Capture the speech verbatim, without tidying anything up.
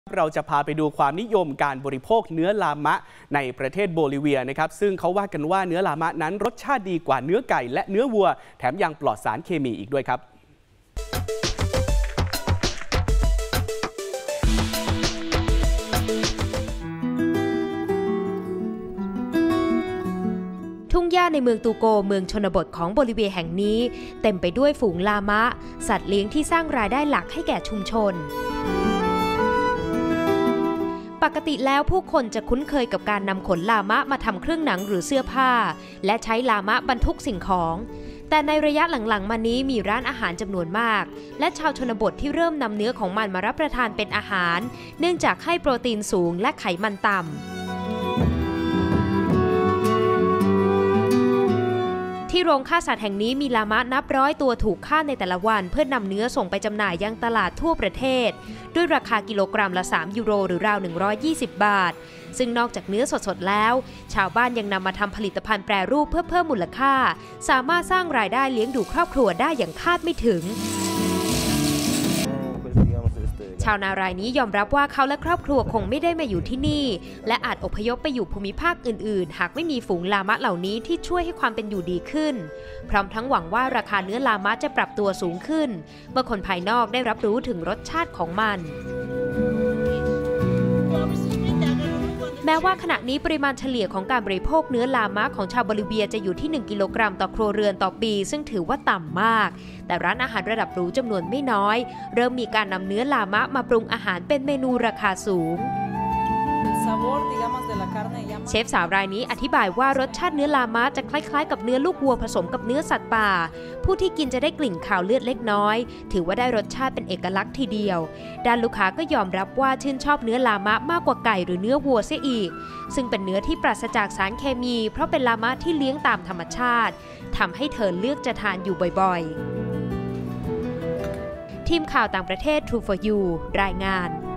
เราจะพาไปดูความนิยมการบริโภคเนื้อลามะในประเทศโบลิเวียนะครับซึ่งเขาว่ากันว่าเนื้อลามะนั้นรสชาติดีกว่าเนื้อไก่และเนื้อวัวแถมยังปลอดสารเคมีอีกด้วยครับทุ่งหญ้าในเมืองตูโกเมืองชนบทของโบลิเวียแห่งนี้เต็มไปด้วยฝูงลามะสัตว์เลี้ยงที่สร้างรายได้หลักให้แก่ชุมชนปกติแล้วผู้คนจะคุ้นเคยกับการนำขนลามะมาทำเครื่องหนังหรือเสื้อผ้าและใช้ลามะบรรทุกสิ่งของแต่ในระยะหลังๆมานี้มีร้านอาหารจำนวนมากและชาวชนบทที่เริ่มนำเนื้อของมันมารับประทานเป็นอาหารเนื่องจากให้โปรตีนสูงและไขมันต่ำที่โรงฆ่าสัตว์แห่งนี้มีลามะนับร้อยตัวถูกฆ่าในแต่ละวันเพื่อนำเนื้อส่งไปจำหน่ายยังตลาดทั่วประเทศด้วยราคากิโลกรัมละสามยูโรหรือราวหนึ่งร้อยยี่สิบบาทซึ่งนอกจากเนื้อสดๆแล้วชาวบ้านยังนำมาทำผลิตภัณฑ์แปรรูปเพื่อเพิ่มมูลค่าสามารถสร้างรายได้เลี้ยงดูครอบครัวได้อย่างคาดไม่ถึงชาวนารายนี้ยอมรับว่าเขาและครอบครัวคงไม่ได้มาอยู่ที่นี่และอาจอพยพไปอยู่ภูมิภาคอื่นๆหากไม่มีฝูงลามะเหล่านี้ที่ช่วยให้ความเป็นอยู่ดีขึ้นพร้อมทั้งหวังว่าราคาเนื้อลามะจะปรับตัวสูงขึ้นเมื่อคนภายนอกได้รับรู้ถึงรสชาติของมันแม้ว่าขณะนี้ปริมาณเฉลี่ยของการบริโภคเนื้อลามะของชาวโบลิเวียจะอยู่ที่หนึ่งกิโลกรัมต่อครัวเรือนต่อปีซึ่งถือว่าต่ำมากแต่ร้านอาหารระดับหรูจำนวนไม่น้อยเริ่มมีการนำเนื้อลามะมาปรุงอาหารเป็นเมนูราคาสูงเชฟสาวรายนี้อธิบายว่ารสชาติเนื้อลามะจะคล้ายๆกับเนื้อลูกวัวผสมกับเนื้อสัตว์ป่าผู้ที่กินจะได้กลิ่นคาวเลือดเล็กน้อยถือว่าได้รสชาติเป็นเอกลักษณ์ทีเดียวด้านลูกค้าก็ยอมรับว่าชื่นชอบเนื้อลามะมากกว่าไก่หรือเนื้อวัวเสียอีกซึ่งเป็นเนื้อที่ปราศจากสารเคมีเพราะเป็นลามะที่เลี้ยงตามธรรมชาติทำให้เธอเลือกจะทานอยู่บ่อยๆทีมข่าวต่างประเทศ True for You รายงาน